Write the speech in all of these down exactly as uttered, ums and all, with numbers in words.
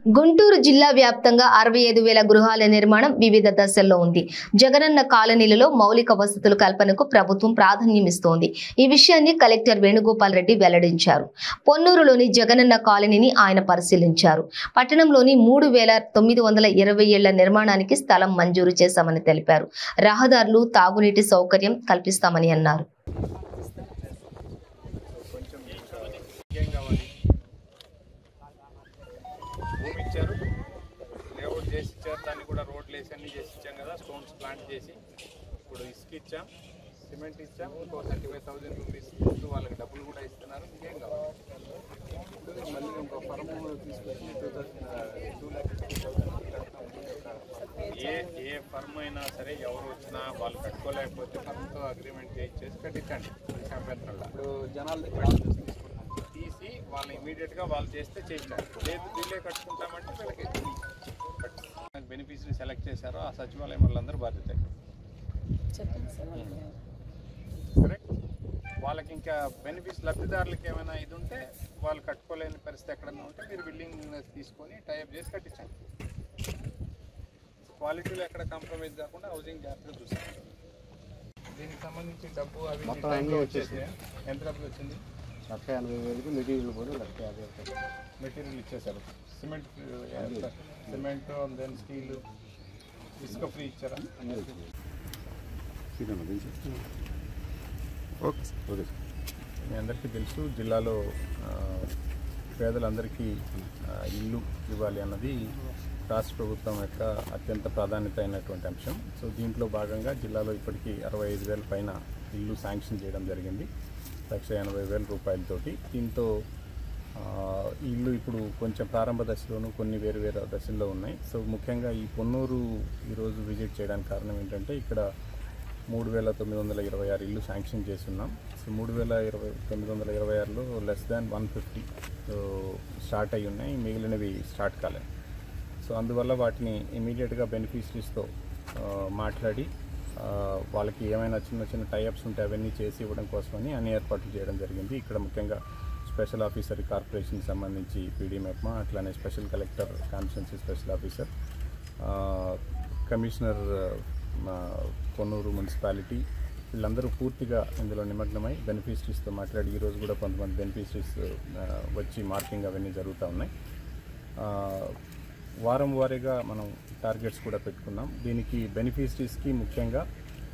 గుంటూరు జిల్లా వ్యాప్తంగా అరవై ఐదు వేల గృహాల నిర్మాణం వివిధ దశల్లో ఉంది. జగనన్న కాలనీలలో మౌలిక వసతుల కల్పనకు ప్రభుత్వం ప్రాధాన్యమిస్తోంది. ఈ విషయాన్ని కలెక్టర్ వేణుగోపాల్ రెడ్డి వెల్లడించారు. పొన్నూరులోని జగనన్న కాలనీని ఆయన పరిశీలించారు. పట్టణంలోని మూడు వేల తొమ్మిది వందల ఇరవై ఏళ్ల నిర్మాణానికి స్థలం మంజూరు చేశామని తెలిపారు. రహదారులు, తాగునీటి సౌకర్యం కల్పిస్తామని అన్నారు. లేఅవుట్ చేసి ఇచ్చారు, దాన్ని కూడా రోడ్లు వేసి అన్నీ చేసి ఇచ్చాం కదా. స్టోన్స్ ప్లాంట్ చేసి ఇప్పుడు ఇసుక ఇచ్చాం, సిమెంట్ ఇచ్చాం. ఇంకో థర్టీ ఫైవ్ థౌజండ్ రూపీస్ వాళ్ళకి డబ్బులు కూడా ఇస్తున్నారు. ఇంకేం కావాలి? మళ్ళీ ఇంకో ఫర్మ్ తీసుకొచ్చి టూ థౌసండ్ టూ ల్యాక్స్ ఏ ఏ ఫర్మ్ అయినా సరే ఎవరు వచ్చినా వాళ్ళు కట్టుకోలేకపోతే ఫర్మ్తో అగ్రిమెంట్ చేసి కట్టించండి. అభ్యంతరంలో ఇప్పుడు జనాల దగ్గర తీసి వాళ్ళని ఇమీడియట్గా వాళ్ళు చేస్తే చేయించాలి. లేదు వీళ్ళే కట్టుకుంటామంటే వీళ్ళకి బెనిఫిషరీ సెలెక్ట్ చేశారో ఆ సచివాలయం వాళ్ళందరూ బాధ్యత. కరెక్ట్. వాళ్ళకి ఇంకా బెనిఫిట్స్ లబ్ధిదారులకి ఏమైనా ఇది ఉంటే వాళ్ళు కట్టుకోలేని పరిస్థితి ఎక్కడన్నా ఉంటే మీరు బిల్డింగ్ తీసుకొని టైప్ చేసి కట్టించండి. క్వాలిటీలో ఎక్కడ కాంప్రమైజ్ కాకుండా హౌసింగ్ జాగ్రత్తగా చూస్తారు. దీనికి సంబంధించి డబ్బు అవి వచ్చేసి ఎంత డబ్బులు వచ్చింది? లక్ష ఎనభై వేలకు మెటీరియల్ కూడా లక్ష యాభై మెటీరియల్ ఇచ్చేసారు. సిమెంట్ సిమెంట్ దెన్ స్టీల్ ఇసుక ఫ్రీ ఇచ్చారా? మీ అందరికీ తెలుసు, జిల్లాలో పేదలందరికీ ఇల్లు ఇవ్వాలి అన్నది రాష్ట్ర ప్రభుత్వం యొక్క అత్యంత ప్రాధాన్యత అయినటువంటి అంశం. సో దీంట్లో భాగంగా జిల్లాలో ఇప్పటికీ అరవై ఐదు వేల పైన ఇల్లు శాంక్షన్ చేయడం జరిగింది, లక్ష ఎనభై వేల రూపాయలతోటి. దీంతో ఇల్లు ఇప్పుడు కొంచెం ప్రారంభ దశలోనూ కొన్ని వేరు వేరు దశల్లో ఉన్నాయి. సో ముఖ్యంగా ఈ పొన్నూరు ఈరోజు విజిట్ చేయడానికి కారణం ఏంటంటే ఇక్కడ మూడు వేల తొమ్మిది వందల ఇరవై ఆరు ఇల్లు శాంక్షన్ చేస్తున్నాం. సో మూడు వేల ఇరవై తొమ్మిది వందల ఇరవై ఆరులో less than one fifty start అయ్యి ఉన్నాయి, మిగిలినవి స్టార్ట్ కాలేదు. సో అందువల్ల వాటిని ఇమీడియట్గా బెనిఫిషరీస్తో మాట్లాడి వాళ్ళకి ఏమైనా చిన్న చిన్న టైఅప్స్ ఉంటే అవన్నీ చేసి ఇవ్వడం కోసమని అన్ని ఏర్పాట్లు చేయడం జరిగింది. ఇక్కడ ముఖ్యంగా స్పెషల్ ఆఫీసర్ కార్పొరేషన్కి సంబంధించి పీడీ మెప్మా, అట్లానే special collector constituency special officer, commissioner Ponnur municipality, వీళ్ళందరూ పూర్తిగా ఇందులో నిమగ్నమై బెనిఫిషరీస్తో మాట్లాడి ఈరోజు కూడా కొంతమంది బెనిఫిషరీస్ వచ్చి మార్కింగ్ అవన్నీ జరుగుతూ ఉన్నాయి. వారం వారీగా మనం టార్గెట్స్ కూడా పెట్టుకున్నాం. దీనికి బెనిఫిషరీస్కి ముఖ్యంగా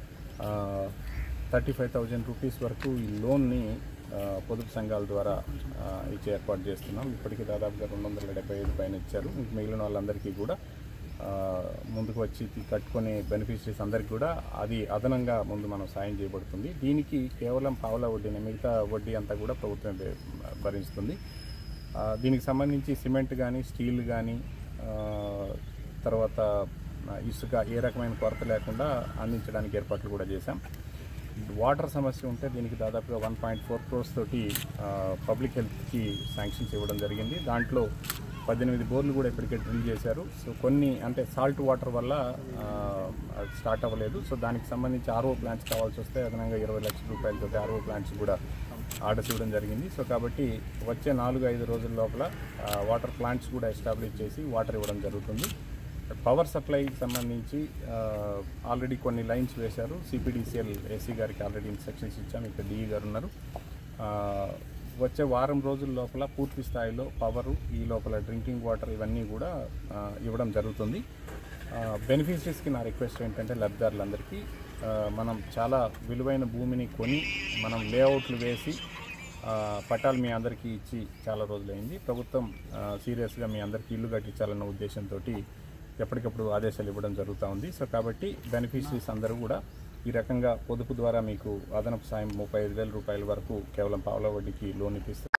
థర్టీ ఫైవ్ థౌజండ్ రూపీస్ వరకు ఈ లోన్ని పొదుపు సంఘాల ద్వారా ఇచ్చే ఏర్పాటు చేస్తున్నాం. ఇప్పటికీ దాదాపుగా రెండు వందల డెబ్బై ఐదు పైన ఇచ్చారు. మిగిలిన వాళ్ళందరికీ కూడా ముందుకు వచ్చి కట్టుకునే బెనిఫిషరీస్ అందరికీ కూడా అది అదనంగా ముందు మనం సాయం చేయబడుతుంది. దీనికి కేవలం పావలా వడ్డీని, మిగతా వడ్డీ అంతా కూడా ప్రభుత్వం భరిస్తుంది. దీనికి సంబంధించి సిమెంట్ కానీ, స్టీల్ కానీ, తర్వాత ఇసుక ఏ రకమైన కొరత లేకుండా అందించడానికి ఏర్పాట్లు కూడా చేశాం. వాటర్ సమస్య ఉంటే దీనికి దాదాపుగా వన్ పాయింట్ ఫోర్ క్రోర్స్ తోటి పబ్లిక్ హెల్త్కి శాంక్షన్స్ ఇవ్వడం జరిగింది. దాంట్లో పద్దెనిమిది బోర్లు కూడా ఇప్పటికే డ్రిల్ చేశారు. సో కొన్ని అంటే సాల్ట్ వాటర్ వల్ల స్టార్ట్ అవ్వలేదు. సో దానికి సంబంధించి ఆర్ఓ ప్లాంట్స్ కావాల్సి వస్తే అదనంగా ఇరవై లక్షల రూపాయలతో ఆర్ఓ ప్లాంట్స్ కూడా ఆర్డర్స్ ఇవ్వడం జరిగింది. సో కాబట్టి వచ్చే నాలుగు ఐదు రోజుల లోపల వాటర్ ప్లాంట్స్ కూడా ఎస్టాబ్లిష్ చేసి వాటర్ ఇవ్వడం జరుగుతుంది. పవర్ సప్లైకి సంబంధించి ఆల్రెడీ కొన్ని లైన్స్ వేశారు. సిపిడిసిఎల్ ఏసీ గారికి ఆల్రెడీ ఇన్స్ట్రక్షన్స్ ఇచ్చాము. ఇక్కడ డిఈ గారు ఉన్నారు. వచ్చే వారం రోజుల లోపల పూర్తి స్థాయిలో పవరు, ఈ లోపల డ్రింకింగ్ వాటర్ ఇవన్నీ కూడా ఇవ్వడం జరుగుతుంది. బెనిఫిషరీస్కి నా రిక్వెస్ట్ ఏంటంటే లబ్ధిదారులందరికీ మనం చాలా విలువైన భూమిని కొని మనం లేఅవుట్లు వేసి పట్టాలు మీ అందరికీ ఇచ్చి చాలా రోజులైంది. ప్రభుత్వం సీరియస్గా మీ అందరికీ ఇల్లు కట్టించాలన్న ఉద్దేశంతో ఎప్పటికప్పుడు ఆదేశాలు ఇవ్వడం జరుగుతూ ఉంది. సో కాబట్టి బెనిఫిషరీస్ అందరూ కూడా ఈ రకంగా పొదుపు ద్వారా మీకు అదనపు సాయం ముప్పై ఐదు వేల రూపాయల వరకు కేవలం పావలా వడ్డీకి లోన్ ఇప్పిస్తారు.